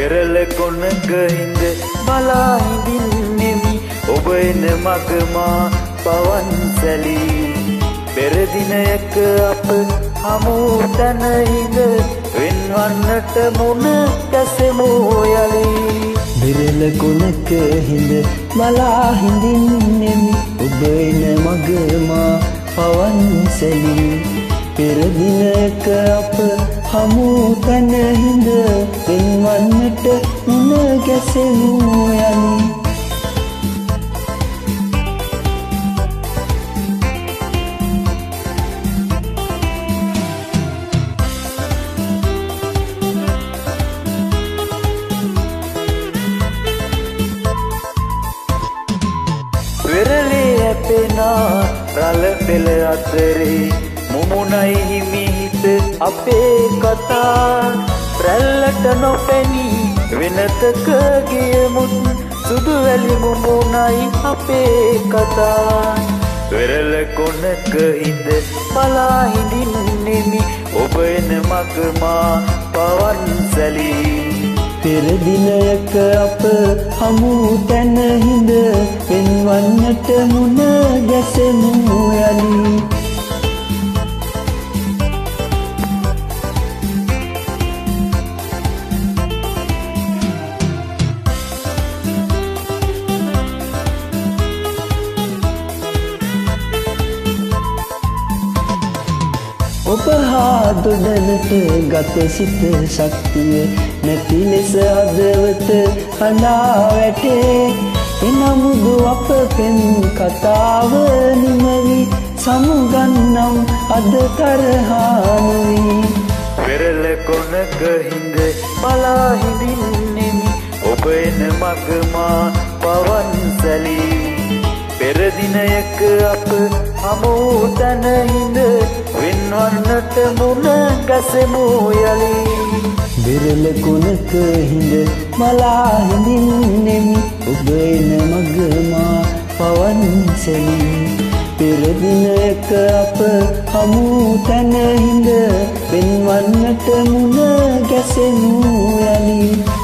වෙරළ කොනක හිඳ බලා හිඳින්නෙමි ඔබ එන මග මා පවන් සැලී පෙර දිනයක අප හමු තැන හිඳ වෙන්වන්නට මුණ ගැසෙමු යලි වෙරළ කොනක හිඳ බලා හිඳින්නෙමි ඔබ එන මග මා පවන් සැලී පෙර දිනයක අප හමු තැන හිඳ වෙන්වන්නට මුණ ගැසෙමු යලි වෙරළේ ඇපෙනා රළ පෙළ අතරේ මුමුණයි හිමිහිට අපේ කතා රැල්ලට නොපැනී වෙනතක ගියමුත් සුදු වැලි මුමුණයි අපේ කතා වෙරළ කොනක හිඳ බලා හිඳින්නෙමි ඔබ එන මග මා පවන් සැලී පෙර දිනයක අප හමු තැන හිඳ වෙන්වන්නට මුණ ගැසෙමු යලි ඔබ හා දොඩනට ගත සිත ශක්තිය නැති ලෙස හදවත හඬා වැටේ එනමුදු අප පෙම් කතාව නිමවි සමුගන්නම් අද තරහා නොවී වෙරළ කොනක හිඳ බලා හිඳින්නෙමි ඔබ එන මග මා පවන් සැලී පෙර දිනයක අප හමු තැන හිඳ වෙන්වන්නට මුණ ගැසෙමු යලි වෙරළ කොනක හිඳ බලා හිඳින්නෙමි ඔබ එන මග මා පවන් සැලී පෙර දිනයක අප හමු තැන හිඳ වෙන්වන්නට මුණ ගැසෙමු යලි